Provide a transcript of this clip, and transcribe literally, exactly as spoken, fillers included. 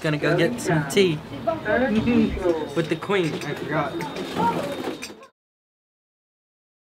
gonna go get some tea with the queen. I forgot.